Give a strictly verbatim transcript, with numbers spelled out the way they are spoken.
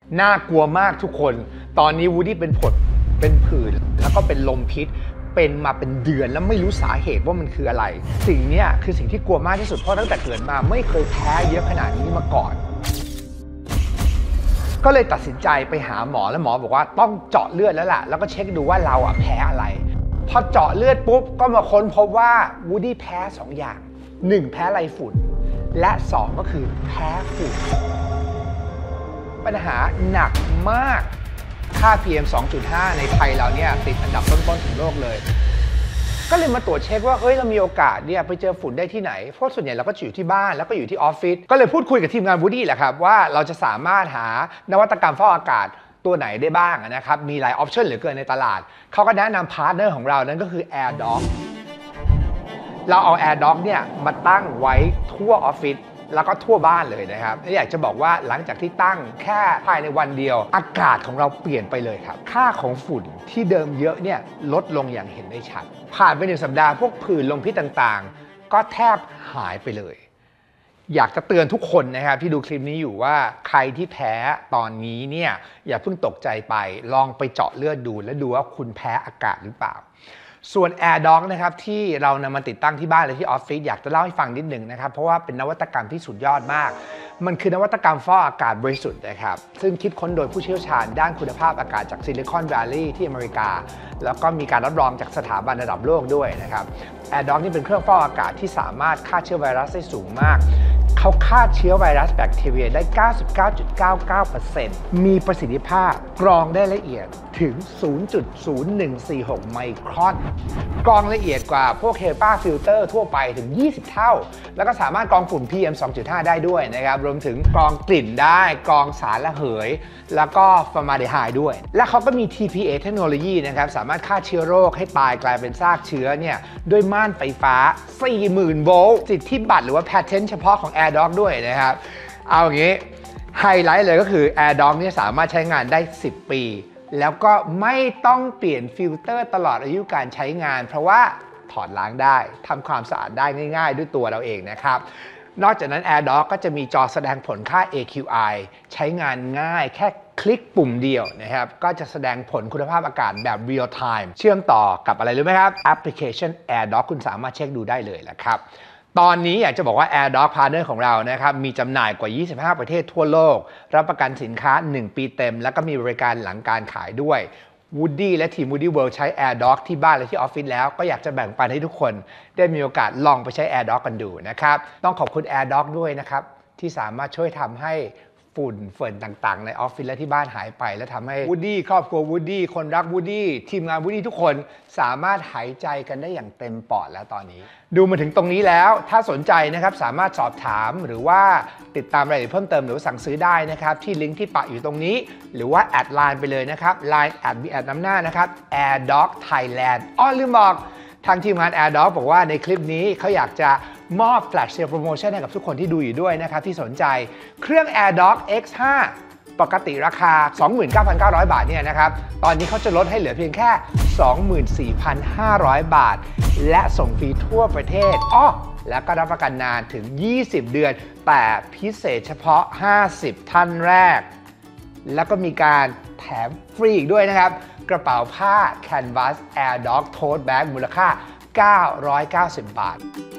น่ากลัวมากทุกคนตอนนี้วูดดี้เป็นผดเป็นผื่นแล้วก็เป็นลมพิษเป็นมาเป็นเดือนแล้วไม่รู้สาเหตุว่ามันคืออะไรสิ่งนี้คือสิ่งที่กลัวมากที่สุดเพราะตั้งแต่เกิดมาไม่เคยแพ้เยอะขนาดนี้มาก่อนก็เลยตัดสินใจไปหาหมอแล้วหมอบอกว่าต้องเจาะเลือดแล้วล่ะแล้วก็เช็คดูว่าเราอ่ะแพ้อะไรพอเจาะเลือดปุ๊บก็มาค้นพบว่าวูดดี้แพ้สองอย่างหนึ่งแพ้ไรฝุ่นและสองก็คือแพ้ฝุ่นปัญหาหนักมากค่า พี เอ็ม สองจุดห้า ในไทยเราเนี่ยติดอันดับต้นๆของโลกเลยก็เลยมาตรวจเช็คว่าเฮ้ยเรามีโอกาสเนี่ยไปเจอฝุ่นได้ที่ไหนเพราะส่วนใหญ่เราก็อยู่ที่บ้านแล้วก็อยู่ที่ออฟฟิศก็เลยพูดคุยกับทีมงานวูดดี้แหละครับว่าเราจะสามารถหานวัตกรรมฟอกอากาศตัวไหนได้บ้างนะครับมีหลายออปชั่นเหลือเกินในตลาดเขาก็แนะนำพาร์ทเนอร์ของเรานั่นก็คือ AirDock เราเอา AirDock เนี่ยมาตั้งไว้ทั่วออฟฟิศแล้วก็ทั่วบ้านเลยนะครับอยากจะบอกว่าหลังจากที่ตั้งแค่ภายในวันเดียวอากาศของเราเปลี่ยนไปเลยครับค่าของฝุ่นที่เดิมเยอะเนี่ยลดลงอย่างเห็นได้ชัดผ่านไปหนึ่งสัปดาห์พวกผื่นลมพิษต่างๆก็แทบหายไปเลยอยากจะเตือนทุกคนนะครับที่ดูคลิปนี้อยู่ว่าใครที่แพ้ตอนนี้เนี่ยอย่าเพิ่งตกใจไปลองไปเจาะเลือดดูและดูว่าคุณแพ้อากาศหรือเปล่าส่วน AirDock นะครับที่เรานำมาติดตั้งที่บ้านหรือที่ออฟฟิศอยากจะเล่าให้ฟังนิดหนึ่งนะครับเพราะว่าเป็นนวัตกรรมที่สุดยอดมากมันคือนวัตกรรมฟอกอากาศบริสุทธิ์นะครับซึ่งคิดค้นโดยผู้เชี่ยวชาญด้านคุณภาพอากาศจากซิลิคอนแวลลีย์ที่อเมริกาแล้วก็มีการรับรองจากสถาบันระดับโลกด้วยนะครับ AirDock นี่เป็นเครื่องฟอกอากาศที่สามารถฆ่าเชื้อไวรัสได้สูงมากเขาฆ่าเชื้อไวรัสแบคทีเรียได้ เก้าสิบเก้าจุดเก้าเก้าเปอร์เซ็นต์ มีประสิทธิภาพกรองได้ละเอียดถึง ศูนย์จุดศูนย์หนึ่งสี่หก ไมครอนกรองละเอียดกว่าพวก เฮปา ฟิลเตอร์ทั่วไปถึงยี่สิบเท่าแล้วก็สามารถกรองฝุ่น พี เอ็ม สองจุดห้า ได้ด้วยนะครับรวมถึงกรองกลิ่นได้กรองสารระเหยแล้วก็ฟอร์มาลดีไฮด์ด้วยและเขาก็มี ที พี เอ เทคโนโลยีนะครับสามารถฆ่าเชื้อโรคให้ตายกลายเป็นซากเชื้อเนี่ยด้วยม่านไฟฟ้า สี่หมื่น โวลต์สิทธิบัตรหรือว่าแพทเทนต์เฉพาะของ AirDock ด้วยนะครับเอาอย่างนี้ไฮไลท์เลยก็คือ AirDock เนี่ยสามารถใช้งานได้สิบปีแล้วก็ไม่ต้องเปลี่ยนฟิลเตอร์ตลอดอายุการใช้งานเพราะว่าถอดล้างได้ทำความสะอาดได้ง่ายๆด้วยตัวเราเองนะครับนอกจากนั้น AirDock ก็จะมีจอแสดงผลค่า เอ คิว ไอ ใช้งานง่ายแค่คลิกปุ่มเดียวนะครับก็จะแสดงผลคุณภาพอากาศแบบ real time เชื่อมต่อกับอะไรรู้ไหมครับแอปพลิเคชัน AirDock คุณสามารถเช็คดูได้เลยแหละครับตอนนี้อยากจะบอกว่า AirDock Partner ของเรานะครับมีจำหน่ายกว่ายี่สิบห้าประเทศทั่วโลกรับประกันสินค้าหนึ่งปีเต็มแล้วก็มีบริการหลังการขายด้วย Woody และทีม Woody World ใช้ AirDock ที่บ้านและที่ออฟฟิศแล้วก็อยากจะแบ่งปันให้ทุกคนได้มีโอกาสลองไปใช้ AirDock กันดูนะครับต้องขอบคุณ AirDock ด้วยนะครับที่สามารถช่วยทำให้ฝุ่นเฟิร์นต่างๆในออฟฟิศและที่บ้านหายไปและทำให้ Woody ครอบครัว Woody คนรัก Woody ทีมงาน Woody ทุกคนสามารถหายใจกันได้อย่างเต็มปอดแล้วตอนนี้ดูมาถึงตรงนี้แล้วถ้าสนใจนะครับสามารถสอบถามหรือว่าติดตามรายละเอียดเพิ่มเติมหรือสั่งซื้อได้นะครับที่ลิงก์ที่ปะอยู่ตรงนี้หรือว่าแอดไลน์ไปเลยนะครับ ไลน์ แอด มี แอด นำหน้านะครับ AirDock Thailand อ้อลืมบอกทางทีมงาน AirDock บอกว่าในคลิปนี้เขาอยากจะมอบ Flash Sale Promotion ให้กับทุกคนที่ดูอยู่ด้วยนะครับที่สนใจเครื่อง AirDock เอ็กซ์ ห้า ปกติราคา สองหมื่นเก้าพันเก้าร้อย บาทเนี่ยนะครับตอนนี้เขาจะลดให้เหลือเพียงแค่ สองหมื่นสี่พันห้าร้อย บาทและส่งฟรีทั่วประเทศอ้อแล้วก็รับประกันนานถึงยี่สิบเดือนแต่พิเศษเฉพาะห้าสิบท่านแรกแล้วก็มีการแถมฟรีอีกด้วยนะครับกระเป๋าผ้า Canvas AirDock Tote Bag มูลค่าเก้าร้อยเก้าสิบบาท